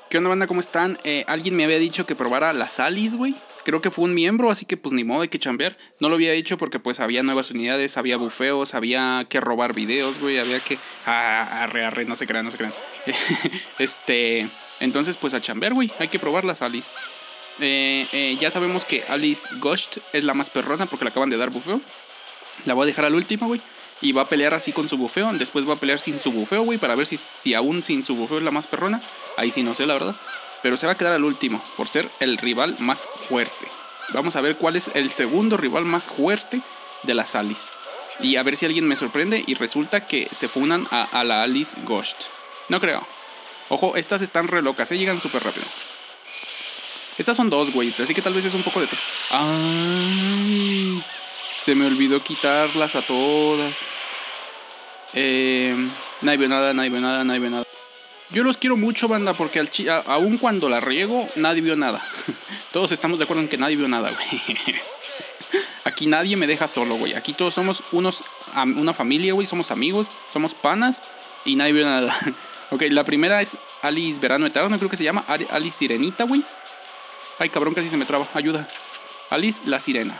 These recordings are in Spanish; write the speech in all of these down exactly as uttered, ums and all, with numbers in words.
¿Qué onda, banda? ¿Cómo están? Eh, alguien me había dicho que probara las Alice, güey. Creo que fue un miembro, así que pues ni modo, hay que chambear. No lo había hecho porque pues había nuevas unidades, había bufeos, había que robar videos, güey, había que... Ah, arre, arre, no se crean, no se crean. este... Entonces pues a chambear, güey, hay que probar las Alice. Eh, eh, ya sabemos que Alice Ghost es la más perrona porque le acaban de dar bufeo. La voy a dejar al último, güey. Y va a pelear así con su bufeo. Después va a pelear sin su bufeo, güey, para ver si, si aún sin su bufeo es la más perrona. Ahí sí no sé, la verdad. Pero se va a quedar al último por ser el rival más fuerte. Vamos a ver cuál es el segundo rival más fuerte de las Alice. Y a ver si alguien me sorprende y resulta que se funan a, a la Alice Ghost. No creo. Ojo, estas están re locas, ¿eh? Llegan súper rápido. Estas son dos, güey, así que tal vez es un poco de... ¡Ay! Se me olvidó quitarlas a todas. Eh, nadie vio nada, nadie vio nada, nadie vio nada. Yo los quiero mucho, banda, porque al chi a, aun cuando la riego, nadie vio nada. Todos estamos de acuerdo en que nadie vio nada, güey. Aquí nadie me deja solo, güey. Aquí todos somos unos, una familia, güey. Somos amigos, somos panas y nadie vio nada. Ok, la primera es Alice Verano Eterno, creo que se llama. Alice Sirenita, güey. Ay, cabrón, casi se me traba. Ayuda. Alice la Sirena.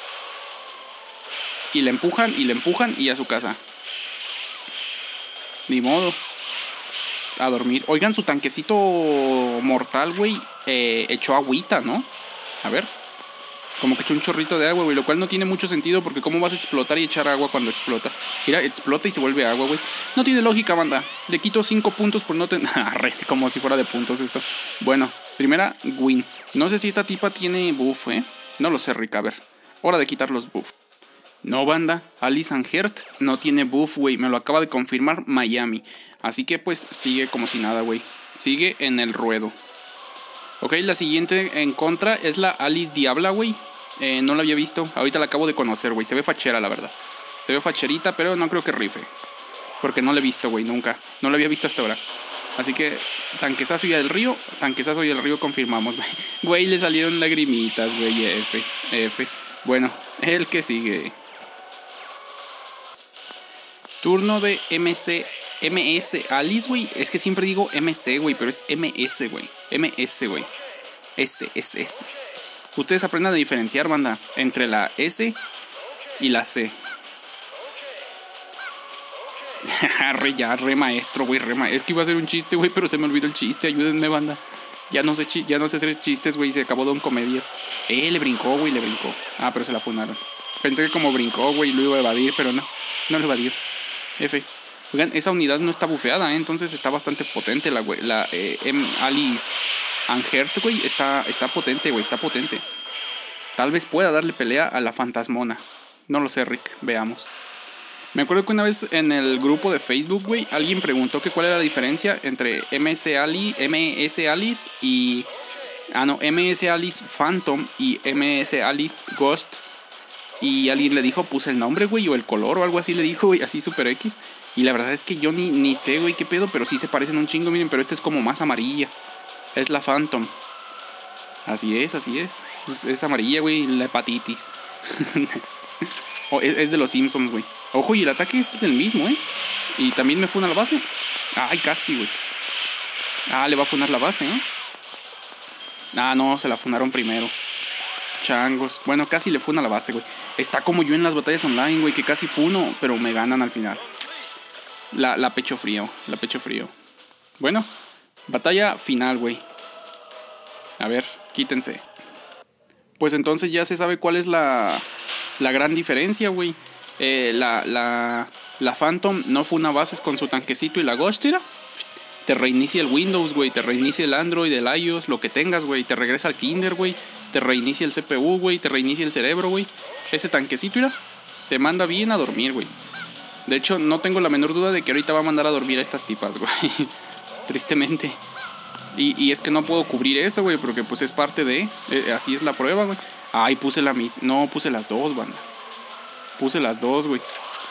Y le empujan, y le empujan, y a su casa. Ni modo. A dormir. Oigan, su tanquecito mortal, güey, eh, echó agüita, ¿no? A ver. Como que echó un chorrito de agua, güey. Lo cual no tiene mucho sentido porque ¿cómo vas a explotar y echar agua cuando explotas? Mira, explota y se vuelve agua, güey. No tiene lógica, banda. Le quito cinco puntos por no tener... Como si fuera de puntos esto. Bueno, primera, win. No sé si esta tipa tiene buff, ¿eh? No lo sé, Rick. A ver. Hora de quitar los buffs. No, banda, Alice Anhert no tiene buff, güey. Me lo acaba de confirmar Miami. Así que pues sigue como si nada, güey. Sigue en el ruedo. Ok, la siguiente en contra es la Alice Diabla, güey. eh, No la había visto, ahorita la acabo de conocer, güey. Se ve fachera, la verdad. Se ve facherita, pero no creo que rife. Porque no la he visto, güey, nunca. No la había visto hasta ahora. Así que tanquezazo y el río. Tanquezazo y el río confirmamos, güey. Güey, le salieron lagrimitas, güey. F, F. Bueno, el que sigue. Turno de M C, M S Alice, güey. Es que siempre digo M C, güey, pero es M S, güey. M S, güey. S, S, S. Ustedes aprendan a diferenciar, banda, entre la S y la C. re ya, re maestro, güey, re maestro. Es que iba a hacer un chiste, güey, pero se me olvidó el chiste. Ayúdenme, banda. Ya no sé, ya no sé hacer chistes, güey. Se acabó Don Comedias. Eh, le brincó, güey, le brincó. Ah, pero se la funaron. Pensé que como brincó, güey, lo iba a evadir, pero no. No lo evadió. F. Oigan, esa unidad no está bufeada, ¿eh? Entonces está bastante potente la, güey. La eh, M Alice Anhert, güey, está, está potente, güey, está potente. Tal vez pueda darle pelea a la fantasmona. No lo sé, Rick, veamos. Me acuerdo que una vez en el grupo de Facebook, güey, alguien preguntó que cuál era la diferencia entre M S Ali, M S Alice y... Ah, no, M S Alice Phantom y M S Alice Ghost. Y alguien le dijo, puse el nombre, güey, o el color o algo así le dijo, güey, así super X. Y la verdad es que yo ni, ni sé, güey, qué pedo, pero sí se parecen un chingo, miren, pero esta es como más amarilla. Es la Phantom. Así es, así es. Es, es amarilla, güey, la hepatitis. oh, es, es de los Simpsons, güey. Ojo, y el ataque es el mismo, ¿eh? Y también me funa la base. Ay, casi, güey. Ah, le va a funar la base, ¿eh? Ah, no, se la funaron primero. Changos. Bueno, casi le funa la base, güey. Está como yo en las batallas online, güey, que casi funo, pero me ganan al final. La, la pecho frío, la pecho frío. Bueno, batalla final, güey. A ver, quítense. Pues entonces ya se sabe cuál es la, la gran diferencia, güey. Eh, la, la, la Phantom no funa bases con su tanquecito y la Ghost, tira. Te reinicia el Windows, güey. Te reinicia el Android, el iOS, lo que tengas, güey. Te regresa al Kinder, güey. Te reinicia el C P U, güey. Te reinicia el cerebro, güey. Ese tanquecito, mira, te manda bien a dormir, güey. De hecho, no tengo la menor duda de que ahorita va a mandar a dormir a estas tipas, güey. Tristemente. Y, y es que no puedo cubrir eso, güey, porque pues es parte de... Eh, así es la prueba, güey. Ay, puse la mis... No, puse las dos, banda. Puse las dos, güey.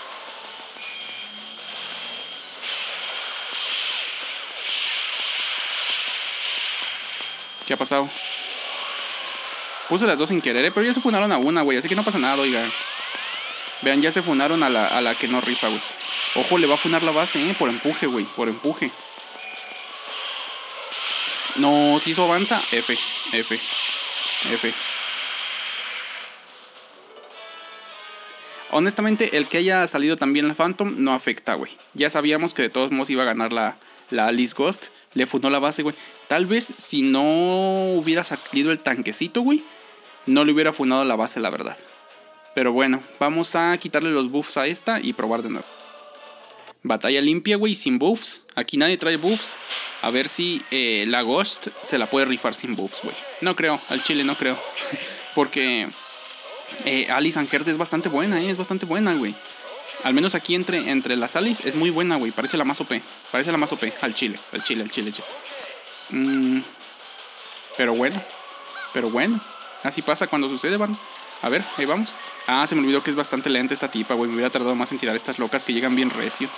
¿Qué ha pasado? Puse las dos sin querer, ¿eh? Pero ya se funaron a una, güey. Así que no pasa nada, oiga. Vean, ya se funaron a la, a la que no rifa, güey. Ojo, le va a funar la base, ¿eh? Por empuje, güey. Por empuje. No, si eso avanza, F, F, F. Honestamente, el que haya salido también la Phantom no afecta, güey. Ya sabíamos que de todos modos iba a ganar la, la Alice Ghost. Le funó la base, güey. Tal vez si no hubiera salido el tanquecito, güey, no le hubiera funado la base, la verdad. Pero bueno, vamos a quitarle los buffs a esta y probar de nuevo. Batalla limpia, güey, sin buffs. Aquí nadie trae buffs. A ver si eh, la Ghost se la puede rifar sin buffs, güey. No creo, al chile no creo. Porque eh, Alice and Heart es bastante buena, eh, es bastante buena, güey. Al menos aquí entre, entre las Alice es muy buena, güey. Parece la más O P. Parece la más O P. Al chile, al chile, al chile, al chile. Mm, pero bueno, pero bueno. Así pasa cuando sucede, van. A ver, ahí vamos. Ah, se me olvidó que es bastante lenta esta tipa, güey. Me hubiera tardado más en tirar estas locas que llegan bien recio.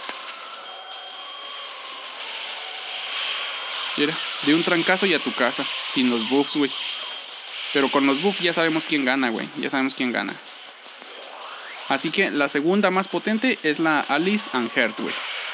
Mira, de un trancazo y a tu casa. Sin los buffs, güey. Pero con los buffs ya sabemos quién gana, güey. Ya sabemos quién gana. Así que la segunda más potente es la Alice and Heart, güey.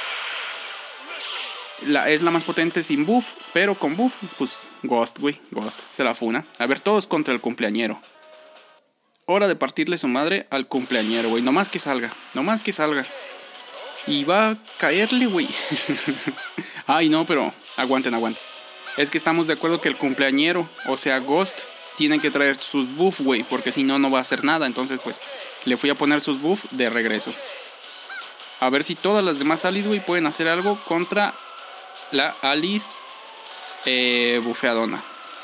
La, es la más potente sin buff, pero con buff, pues Ghost, güey. Ghost, se la funa. A ver, todos contra el cumpleañero. Hora de partirle su madre al cumpleañero, güey. No más que salga, no más que salga. Y va a caerle, güey. Ay, no, pero aguanten, aguanten. Es que estamos de acuerdo que el cumpleañero, o sea, Ghost, tienen que traer sus buffs, güey. Porque si no, no va a hacer nada. Entonces, pues, le fui a poner sus buffs de regreso. A ver si todas las demás Alice, güey, pueden hacer algo contra la Alice eh, bufeadona.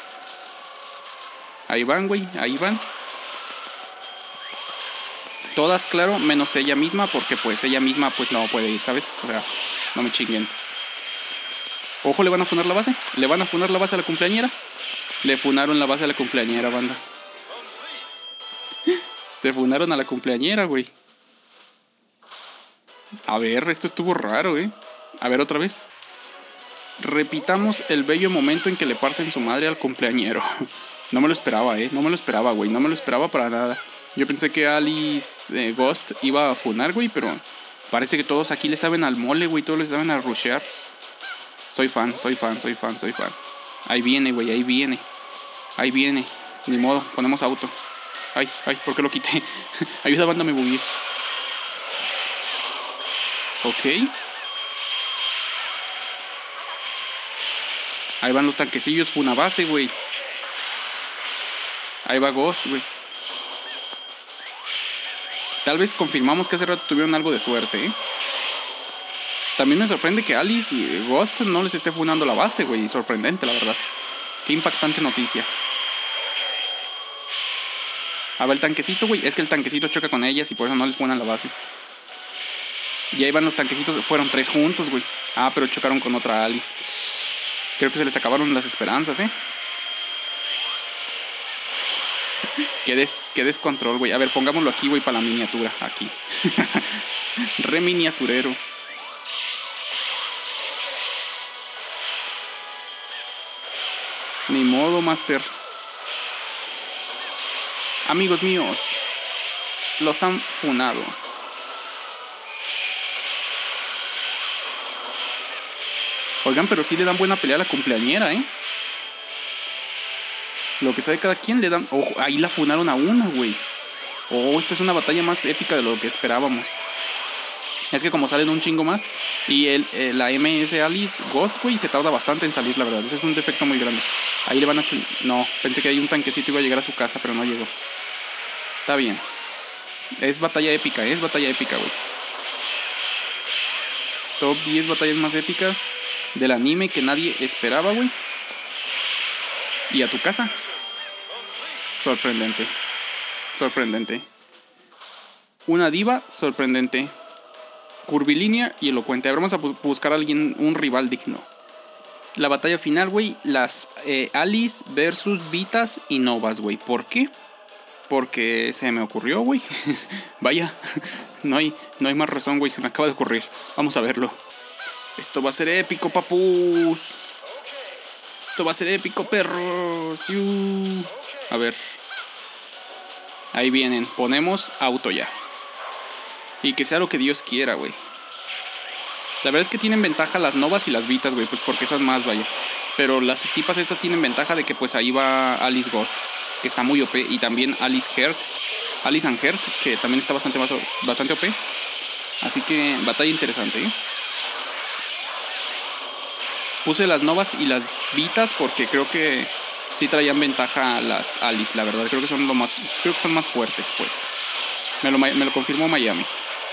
Ahí van, güey, ahí van. Todas, claro, menos ella misma, porque pues ella misma pues no puede ir, ¿sabes? O sea, no me chinguen. Ojo, le van a funar la base. Le van a funar la base a la cumpleañera. Le funaron la base a la cumpleañera, banda. Se funaron a la cumpleañera, güey. A ver, esto estuvo raro, eh. A ver, otra vez. Repitamos el bello momento en que le parten su madre al cumpleañero. No me lo esperaba, eh. No me lo esperaba, güey. No me lo esperaba para nada. Yo pensé que Alice eh, Ghost iba a funar, güey, pero parece que todos aquí le saben al mole, güey. Todos le saben a rushear. Soy fan, soy fan, soy fan, soy fan. Ahí viene, güey, ahí viene. Ahí viene. Ni modo, ponemos auto. Ay, ay, ¿por qué lo quité? Ayuda, banda, me bugué. Ok. Ahí van los tanquecillos, fue una base, güey. Ahí va Ghost, güey. Tal vez confirmamos que hace rato tuvieron algo de suerte, ¿eh? También me sorprende que Alice y Ghost no les esté funando la base, güey. Sorprendente, la verdad. Qué impactante noticia. A ver el tanquecito, güey. Es que el tanquecito choca con ellas y por eso no les funan la base. Y ahí van los tanquecitos. Fueron tres juntos, güey. Ah, pero chocaron con otra Alice. Creo que se les acabaron las esperanzas, ¿eh? Qué, des, qué descontrol, güey. A ver, pongámoslo aquí, güey, para la miniatura. Aquí. Re miniaturero. Ni modo, master. Amigos míos, los han funado. Oigan, pero sí le dan buena pelea a la cumpleañera, ¿eh? Lo que sabe cada quien le dan... Ojo, ahí la funaron a una, güey. Oh, esta es una batalla más épica de lo que esperábamos. Es que como salen un chingo más. Y el, el, la M S Alice Ghost, güey, se tarda bastante en salir, la verdad. Ese es un defecto muy grande. Ahí le van a... No, pensé que ahí un tanquecito iba a llegar a su casa, pero no llegó. Está bien. Es batalla épica, ¿eh? Es batalla épica, güey. Top diez batallas más épicas del anime que nadie esperaba, güey. Y a tu casa. Sorprendente. Sorprendente. Una diva sorprendente. Curvilínea y elocuente. A ver, vamos a bu buscar a alguien, un rival digno. La batalla final, güey. Las eh, Alice versus Vitas y Novas, güey. ¿Por qué? Porque se me ocurrió, güey. Vaya. No hay, no hay más razón, güey. Se me acaba de ocurrir. Vamos a verlo. Esto va a ser épico, papus. Esto va a ser épico, perros. Yuuu. A ver. Ahí vienen. Ponemos auto ya. Y que sea lo que Dios quiera, güey. La verdad es que tienen ventaja las Novas y las Vitas, güey. Pues porque son más, vaya. Pero las tipas estas tienen ventaja de que pues ahí va Alice Ghost, que está muy O P. Y también Alice Heart, Alice and Heart, que también está bastante, más, bastante O P. Así que batalla interesante, ¿eh? Puse las Novas y las Vitas porque creo que sí traían ventaja las Alice, la verdad. Creo que son lo más, creo que son más fuertes, pues. Me lo, me lo confirmó Miami.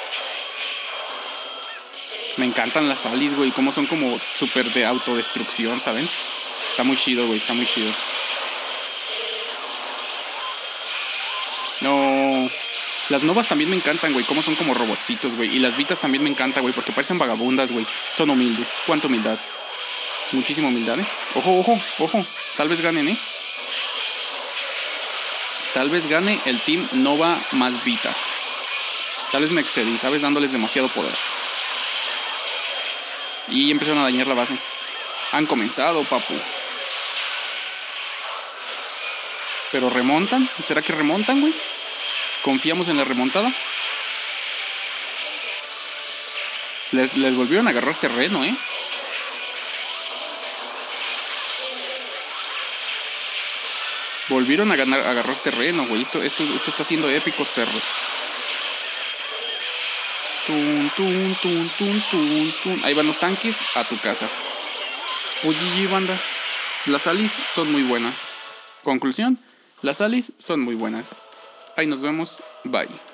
Me encantan las Alice, güey. Como son como súper de autodestrucción, ¿saben? Está muy chido, güey. Está muy chido. No. Las Novas también me encantan, güey. Como son como robotcitos, güey. Y las Vitas también me encantan, güey. Porque parecen vagabundas, güey. Son humildes. ¿Cuánta humildad? Muchísima humildad, ¿eh? Ojo, ojo, ojo. Tal vez ganen, ¿eh? Tal vez gane el team Nova más Vita. Tal vez me excedí, ¿sabes? Dándoles demasiado poder. Y empezaron a dañar la base. Han comenzado, papu. Pero remontan. ¿Será que remontan, güey? ¿Confiamos en la remontada? Les, les volvieron a agarrar terreno, ¿eh? Volvieron a, ganar, a agarrar terreno, güey. Esto, esto, esto está siendo épicos, perros. Tun, tun, tun, tun, tun, tun. Ahí van los tanques a tu casa. Pues G G, banda. Las Alice son muy buenas. Conclusión, las Alice son muy buenas. Ahí nos vemos. Bye.